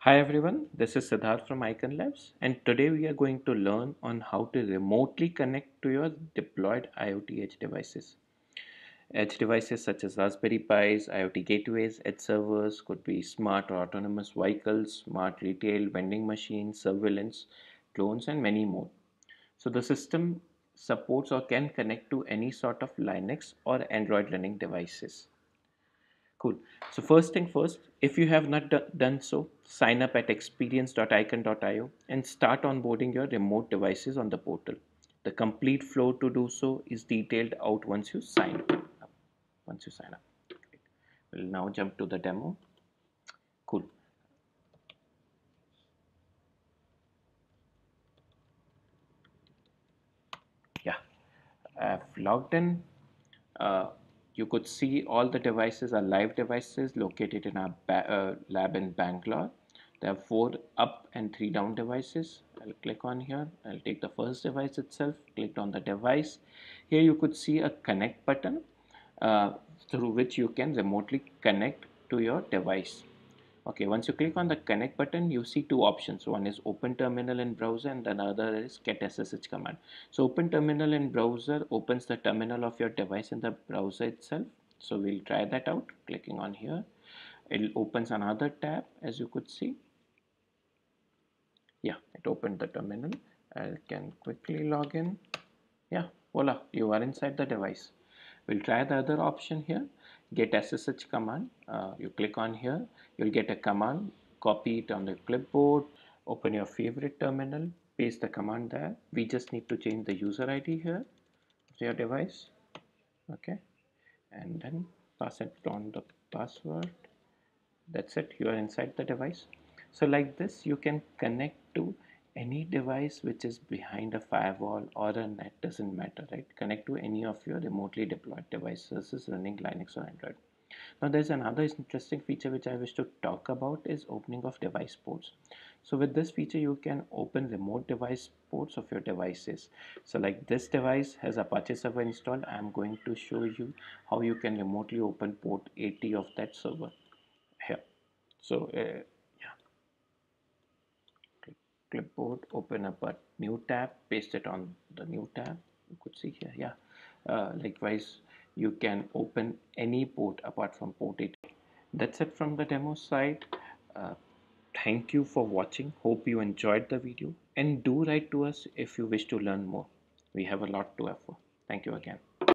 Hi everyone, this is Siddharth from Icon Labs, and today we are going to learn on how to remotely connect to your deployed IoT edge devices. Edge devices such as Raspberry Pis, IoT gateways, edge servers could be smart or autonomous vehicles, smart retail, vending machines, surveillance, drones, and many more. So the system supports or can connect to any sort of Linux or Android running devices. Cool. So first thing first, if you have not done so, sign up at experience.icon.io and start onboarding your remote devices on the portal. The complete flow to do so is detailed out once you sign up. Once you sign up. Great. We'll now jump to the demo. Cool. Yeah. I've logged in. Uh, you could see all the devices are live devices located in our lab in Bangalore. There are 4 up and 3 down devices. I'll click on here. I'll take the first device itself, click on the device. Here you could see a connect button uh, through which you can remotely connect to your device. Okay, once you click on the connect button, you see 2 options. One is open terminal in browser and another is get SSH command. So open terminal in browser opens the terminal of your device in the browser itself. So we'll try that out. Clicking on here, it opens another tab as you could see. Yeah, it opened the terminal. I can quickly log in. Yeah, voila, you are inside the device. We'll try the other option here, get SSH command. You click on here, you'll get a command, copy it on the clipboard, open your favorite terminal, paste the command there. We just need to change the user ID here to your device, okay, and then pass it on the password. That's it, you are inside the device. So like this you can connect to any device which is behind a firewall or a net, doesn't matter, right? Connect to any of your remotely deployed devices running Linux or Android. Now there's another interesting feature which I wish to talk about is opening of device ports. So with this feature you can open remote device ports of your devices. So like this device has Apache server installed. I'm going to show you how you can remotely open port 80 of that server here. So yeah, clipboard, open up a new tab, paste it on the new tab. You could see here, yeah. Likewise, you can open any port apart from port 80. That's it from the demo side. Uh, Thank you for watching. Hope you enjoyed the video and do write to us if you wish to learn more. We have a lot to offer. Thank you again.